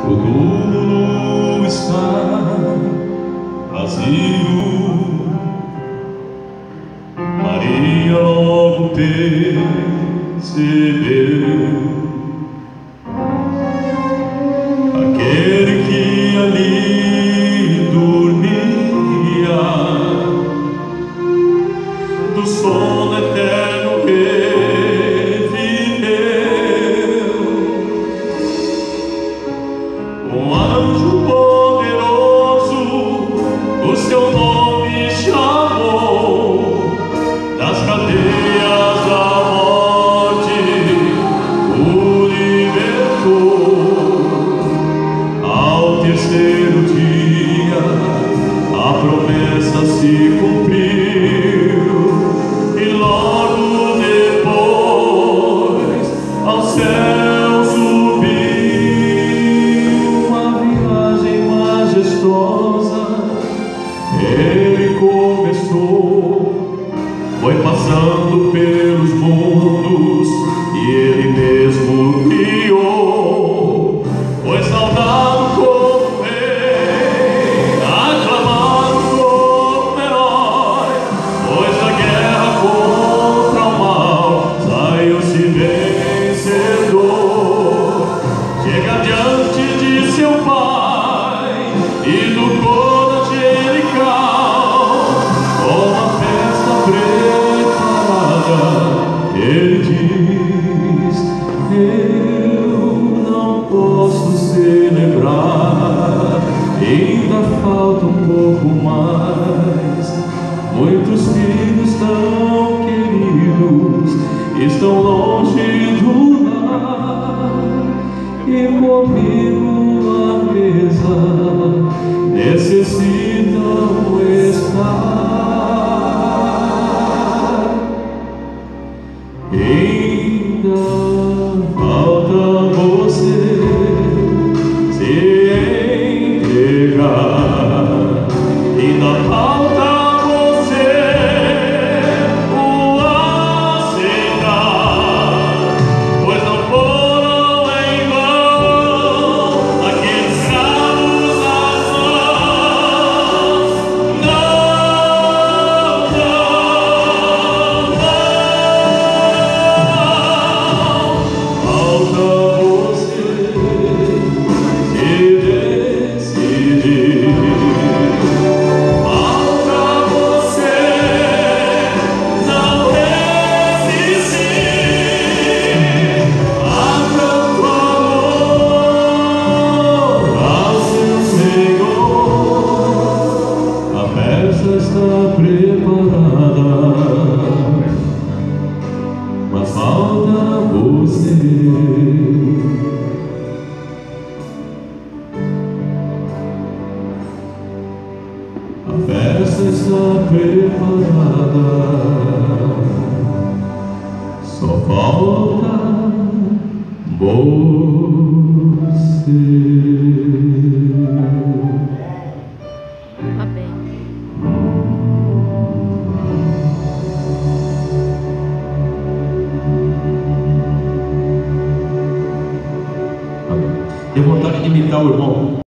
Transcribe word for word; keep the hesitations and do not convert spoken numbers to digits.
túmulo está vazio. Maria logo percebeu aquele que ali dormia, do sono eterno reviveu. Um anjo poderoso o seu nome chamou, das cadeias da morte o libertou. Ao terceiro dia a promessa se cumpriu, e logo depois ao céu subiu. Uma viagem majestosa ele começou, foi passando pelos mundos e ele mesmo criou. Foi saudado como rei, aclamado como herói, pois da guerra contra o mal saiu-se vencedor. Chega diante de seu pai e do coro angelical, com uma festa preparada, ele diz: eu não posso celebrar, ainda falta um pouco mais. Muitos filhos tão queridos estão longe do lar, e comigo à mesa necessitam estar. Ainda falta você se entregar, ainda falta você o aceitar, pois não foram em vão aqueles cravos nas mãos. Não, não, não. Falta você se decidir. Falta você não resistir a tanto amor ao seu Senhor. A festa está preparada, mas falta você. A festa está preparada, só falta você. Amém. Tenho vontade de imitar o irmão.